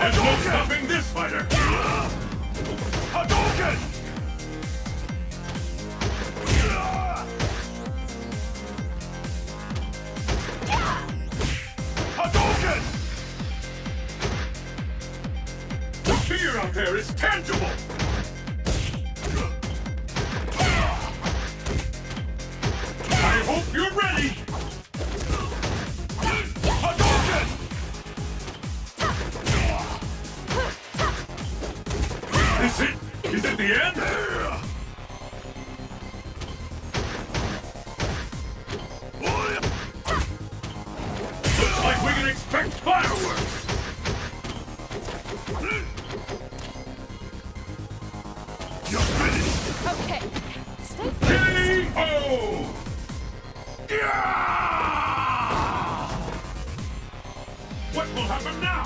There's no stopping this fighter! Hadouken! Hadouken! The fear out there is tangible! I hope you're ready! Hadouken! Is it? Is it the end? Looks like we can expect fireworks! You're finished! Okay. Stay focused. K.O. Yeah! What will happen now?